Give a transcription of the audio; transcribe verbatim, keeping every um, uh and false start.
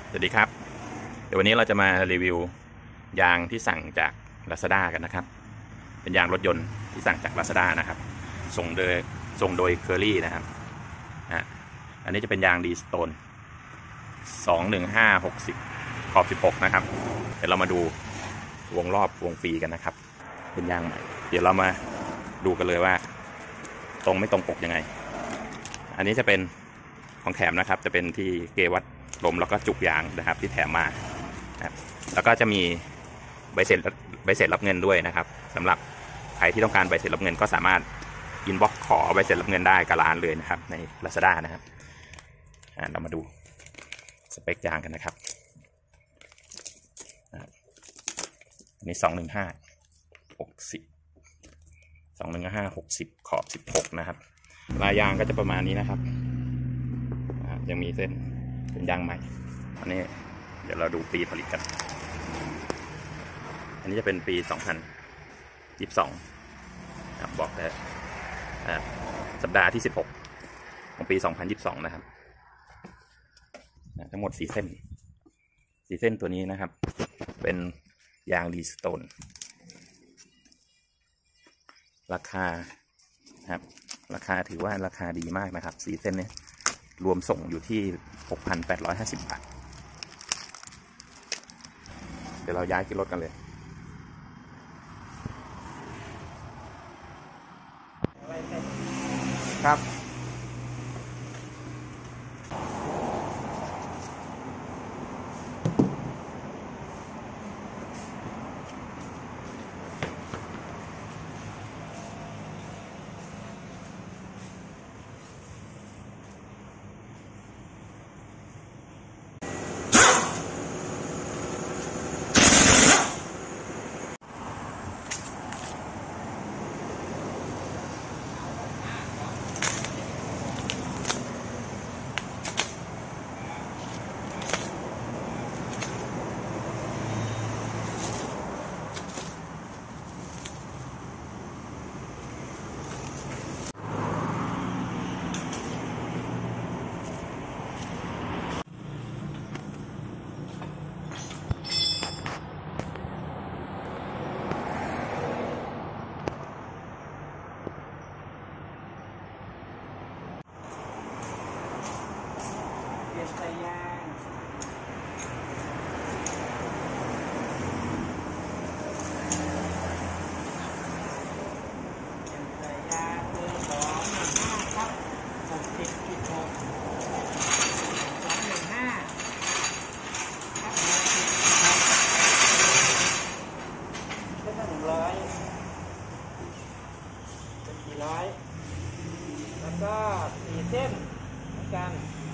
สวัสดีครับเดี๋ยววันนี้เราจะมารีวิว ยางที่สั่งจาก Lazada กันนะครับเป็นยางรถยนต์ที่สั่งจาก Lazada นะครับส่งโดยส่งโดยเคอรี่นะครับอ่ะอันนี้จะเป็นยางดีสโตนสองหนึ่งห้าหกสิบขอบสิบหกนะครับเดี๋ยวเรามาดูวงรอบวงฟรีกันนะครับเป็นยางใหม่เดี๋ยวเรามาดูกันเลยว่าตรงไม่ตรงปกยังไงอันนี้จะเป็นของแถมนะครับจะเป็นที่เกวัดลมแล้วก็จุกยางนะครับที่แถมมานะครับแล้วก็จะมีใบเสร็จใบเสร็จรับเงินด้วยนะครับสำหรับใครที่ต้องการใบเสร็จรับเงินก็สามารถอินบ็อกซ์ขอใบเสร็จรับเงินได้กับร้านเลยนะครับใน Lazada นะครับเรามาดูสเปคยางกันนะครับอันนี้สองหนึ่งห้าหกสิบสองหนึ่งห้าหกสิบขอบสิบหกนะครับลายยางก็จะประมาณนี้นะครับยังมีเส้นเป็นยางใหม่อันนี้เดี๋ยวเราดูปีผลิตกันอันนี้จะเป็นปีสองพันยี่สิบสองครับบอกได้สัปดาห์ที่สิบหกของปีสองพันยี่สิบสองนะครับทั้งหมดสี่เส้นสี่เส้นตัวนี้นะครับเป็นยางดีสโตนราคาครับราคาถือว่าราคาดีมากนะครับสี่เส้นนี้รวมส่งอยู่ที่ หกพันแปดร้อยห้าสิบ บาทเดี๋ยวเราย้ายขึ้นรถกันเลยครับใส่ยางใส่ยางเบอร์สองหนึ่งห้าครับหกสิบจุดหกสองหนึ่งห้าครับหกสิบครับเป็นหนึ่งร้อยเป็นสี่ร้อยแล้วก็สี่เส้นเหมือนกัน